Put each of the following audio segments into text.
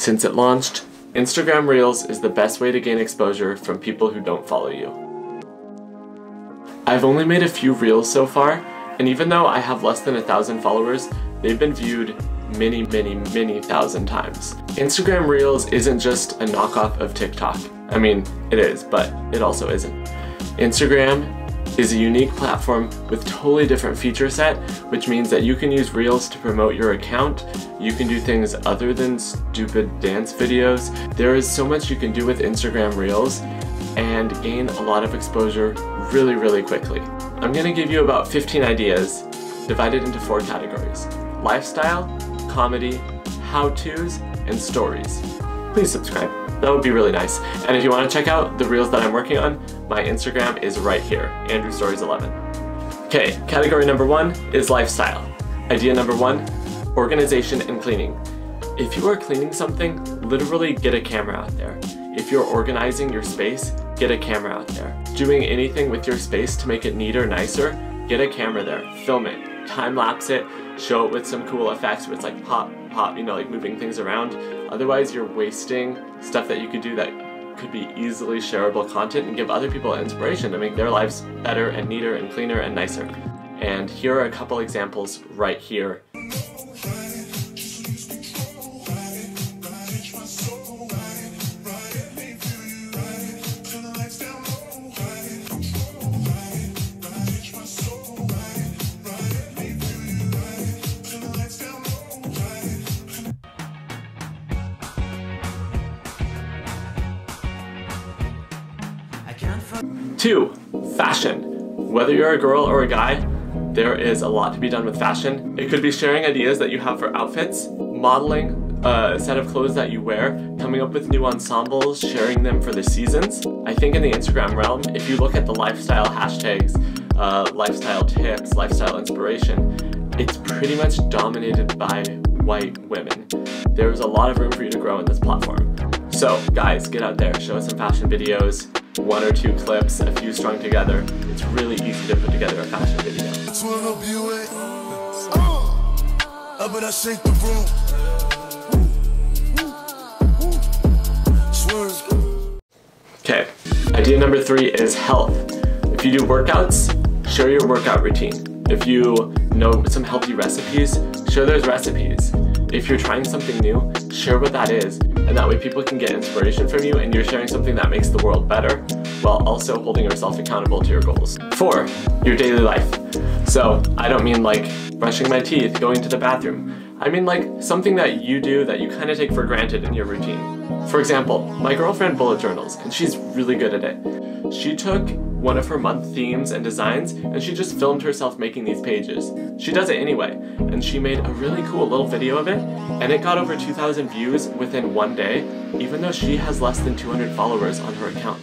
Since it launched, Instagram Reels is the best way to gain exposure from people who don't follow you. I've only made a few Reels so far, and even though I have less than 1,000 followers, they've been viewed many thousand times. Instagram Reels isn't just a knockoff of TikTok. I mean, it is, but it also isn't. Instagram is a unique platform with totally different feature set, which means that you can use Reels to promote your account. You can do things other than stupid dance videos. There is so much you can do with Instagram Reels and gain a lot of exposure really quickly. I'm gonna give you about 15 ideas divided into 4 categories: lifestyle, comedy, how-tos, and stories. Please subscribe. That would be really nice. And if you want to check out the Reels that I'm working on, my Instagram is right here, AndrewStories11. Okay, category number 1 is lifestyle. Idea number 1, organization and cleaning. If you are cleaning something, literally get a camera out there. If you're organizing your space, get a camera out there. Doing anything with your space to make it neater, nicer, get a camera there, film it, time-lapse it, show it with some cool effects where it's like pop, you know, like moving things around. Otherwise, you're wasting stuff that you could do that could be easily shareable content and give other people inspiration to make their lives better and neater and cleaner and nicer. And here are a couple examples right here. 2, fashion. Whether you're a girl or a guy, there is a lot to be done with fashion. It could be sharing ideas that you have for outfits, modeling a set of clothes that you wear, coming up with new ensembles, sharing them for the seasons. I think in the Instagram realm, if you look at the lifestyle hashtags, lifestyle tips, lifestyle inspiration, it's pretty much dominated by white women. There's a lot of room for you to grow in this platform. So guys, get out there, show us some fashion videos, 1 or 2 clips, a few strung together. It's really easy to put together a fashion video. Okay, idea number 3 is health. If you do workouts, share your workout routine. If you know some healthy recipes, share those recipes. If you're trying something new, share what that is, and that way people can get inspiration from you and you're sharing something that makes the world better while also holding yourself accountable to your goals. 4, your daily life. So I don't mean like brushing my teeth, going to the bathroom. I mean like something that you do that you kind of take for granted in your routine. For example, my girlfriend bullet journals, and she's really good at it. She took one of her month themes and designs and she just filmed herself making these pages. She does it anyway, and she made a really cool little video of it, and it got over 2,000 views within 1 day, even though she has less than 200 followers on her account.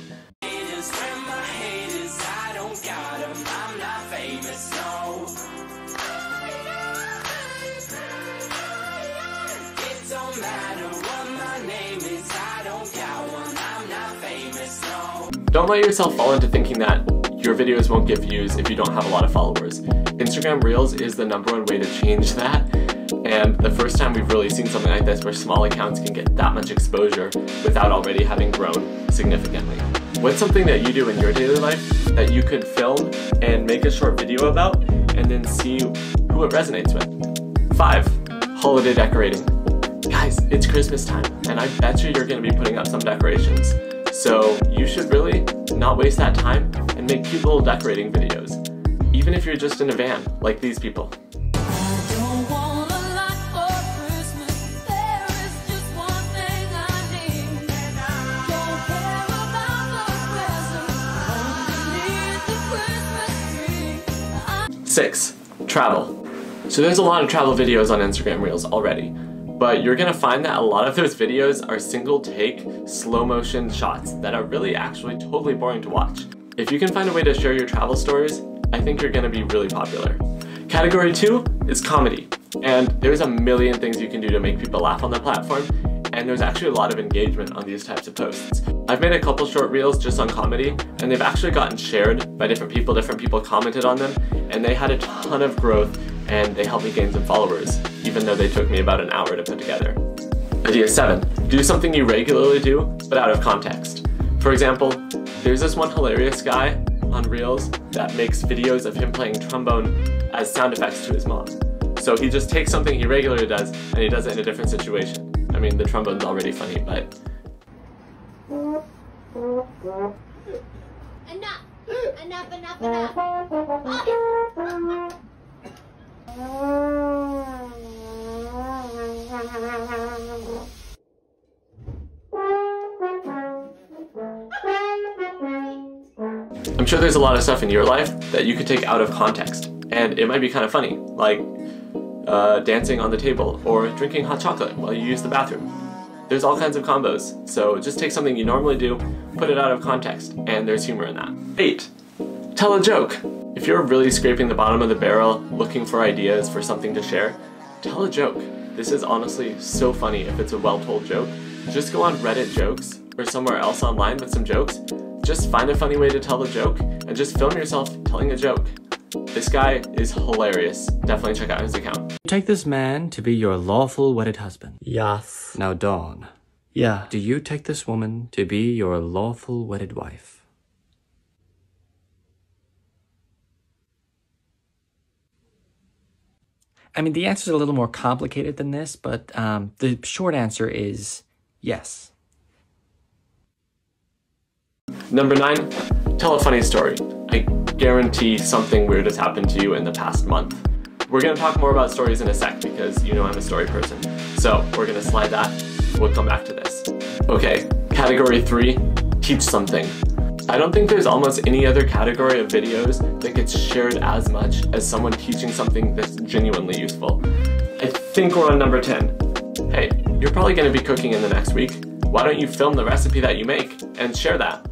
Don't let yourself fall into thinking that your videos won't get views if you don't have a lot of followers. Instagram Reels is the #1 way to change that, and the first time we've really seen something like this where small accounts can get that much exposure without already having grown significantly. What's something that you do in your daily life that you could film and make a short video about and then see who it resonates with? 5, holiday decorating. Guys, it's Christmas time, and I bet you're gonna be putting up some decorations. So you should really not waste that time and make cute little decorating videos, even if you're just in a van, like these people. Six, travel. So there's a lot of travel videos on Instagram Reels already, but you're gonna find that a lot of those videos are single take, slow motion shots that are really actually totally boring to watch. If you can find a way to share your travel stories, I think you're gonna be really popular. Category 2 is comedy. And there's a million things you can do to make people laugh on the platform, and there's actually a lot of engagement on these types of posts. I've made a couple short reels just on comedy, and they've actually gotten shared by different people commented on them, and they had a ton of growth, and they helped me gain some followers, even though they took me about an hour to put together. Idea 7, Do something you regularly do, but out of context. For example, there's this one hilarious guy on Reels that makes videos of him playing trombone as sound effects to his mom. So he just takes something he regularly does and he does it in a different situation. I mean, the trombone's already funny, but... Enough! Enough, enough, enough! I'm sure there's a lot of stuff in your life that you could take out of context, and it might be kind of funny, like dancing on the table or drinking hot chocolate while you use the bathroom. There's all kinds of combos, so just take something you normally do, put it out of context, and there's humor in that. 8. Tell a joke. If you're really scraping the bottom of the barrel, looking for ideas for something to share, tell a joke. This is honestly so funny if it's a well-told joke. Just go on Reddit jokes or somewhere else online with some jokes. Just find a funny way to tell the joke and just film yourself telling a joke. This guy is hilarious. Definitely check out his account. You take this man to be your lawful wedded husband. Yes. Now, Dawn. Yeah. Do you take this woman to be your lawful wedded wife? I mean, the answer's a little more complicated than this, but the short answer is yes. Number 9, tell a funny story. I guarantee something weird has happened to you in the past month. We're gonna talk more about stories in a sec because you know I'm a story person. So we're gonna slide that, we'll come back to this. Okay, category 3, teach something. I don't think there's almost any other category of videos that gets shared as much as someone teaching something that's genuinely useful. I think we're on number 10. Hey, you're probably gonna be cooking in the next week. Why don't you film the recipe that you make and share that?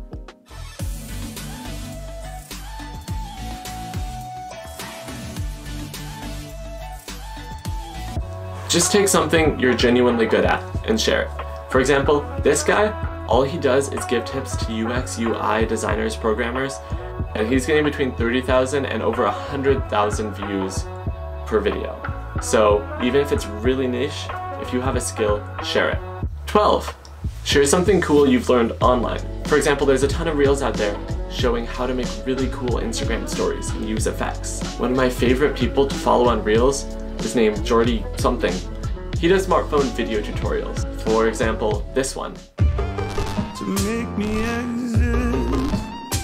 Just take something you're genuinely good at and share it. For example, this guy, all he does is give tips to UX, UI designers, programmers, and he's getting between 30,000 and over 100,000 views per video. So even if it's really niche, if you have a skill, share it. 12. Share something cool you've learned online. For example, there's a ton of reels out there showing how to make really cool Instagram stories and use effects. One of my favorite people to follow on Reels is named Jordy something. He does smartphone video tutorials. For example, this one. To make me exit.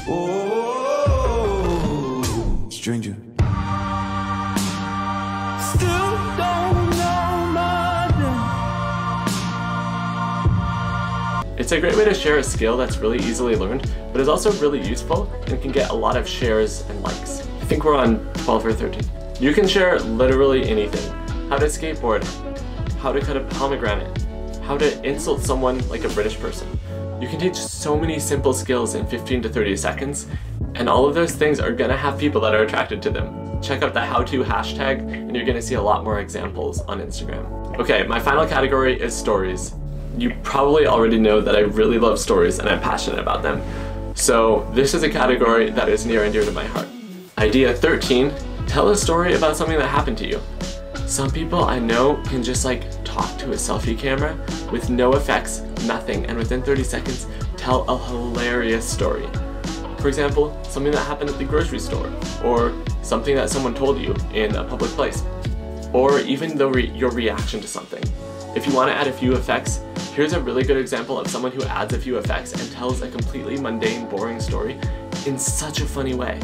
Oh, stranger. Still don't know my name. It's a great way to share a skill that's really easily learned, but is also really useful and can get a lot of shares and likes. I think we're on 12 or 13. You can share literally anything. How to skateboard, how to cut a pomegranate, how to insult someone like a British person. You can teach so many simple skills in 15 to 30 seconds, and all of those things are gonna have people that are attracted to them. Check out the how-to hashtag, and you're gonna see a lot more examples on Instagram. Okay, my final category is stories. You probably already know that I really love stories and I'm passionate about them. So this is a category that is near and dear to my heart. Idea 13, tell a story about something that happened to you. Some people I know can just like talk to a selfie camera with no effects, nothing, and within 30 seconds tell a hilarious story. For example, something that happened at the grocery store, or something that someone told you in a public place, or even your reaction to something. If you want to add a few effects, here's a really good example of someone who adds a few effects and tells a completely mundane, boring story in such a funny way.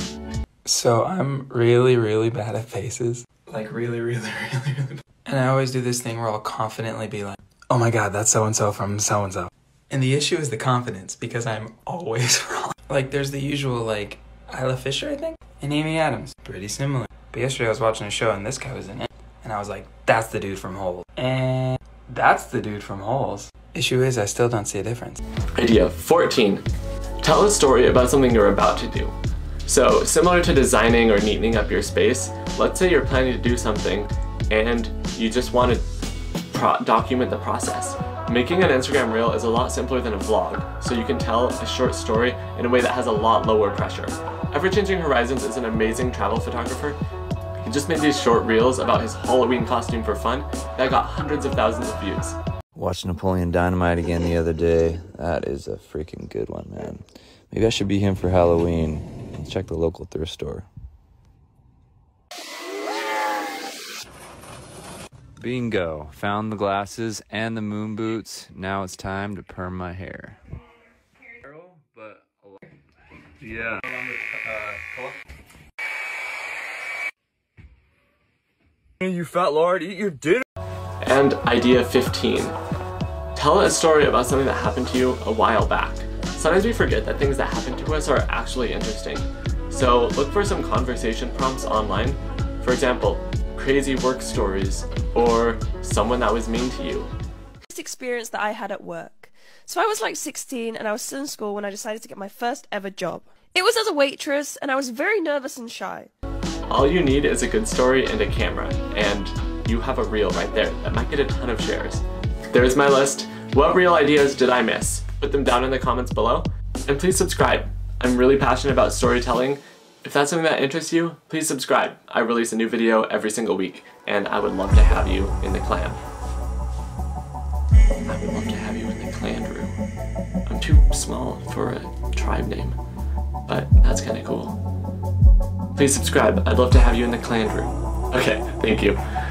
So I'm really bad at faces. Like really bad. And I always do this thing where I'll confidently be like, oh my god, that's so-and-so from so-and-so. And the issue is the confidence, because I'm always wrong. Like there's the usual like, Isla Fisher, I think, and Amy Adams. Pretty similar. But yesterday I was watching a show and this guy was in it. And I was like, that's the dude from Holes. And that's the dude from Holes. Issue is I still don't see a difference. Idea 14. Tell a story about something you're about to do. So similar to designing or neatening up your space, let's say you're planning to do something and you just want to document the process. Making an Instagram reel is a lot simpler than a vlog, so you can tell a short story in a way that has a lot lower pressure. Ever Changing Horizons is an amazing travel photographer. He just made these short reels about his Halloween costume for fun that got hundreds of thousands of views. Watched Napoleon Dynamite again the other day. That is a freaking good one, man. Maybe I should be him for Halloween. Let's check the local thrift store. Bingo. Found the glasses and the moon boots. Now it's time to perm my hair. Yeah. You fat lord, eat your dinner. And idea 15. Tell a story about something that happened to you a while back. Sometimes we forget that things that happen to us are actually interesting. So look for some conversation prompts online. For example, crazy work stories, or someone that was mean to you. This experience that I had at work. So I was like 16 and I was still in school when I decided to get my first ever job. It was as a waitress and I was very nervous and shy. All you need is a good story and a camera, and you have a reel right there that might get a ton of shares. There's my list. What reel ideas did I miss? Put them down in the comments below, and please subscribe. I'm really passionate about storytelling. If that's something that interests you, please subscribe. I release a new video every single week, and I would love to have you in the clan. I would love to have you in the clan, Drew. I'm too small for a tribe name, but that's kind of cool. Please subscribe. I'd love to have you in the clan, Drew. Okay, thank you.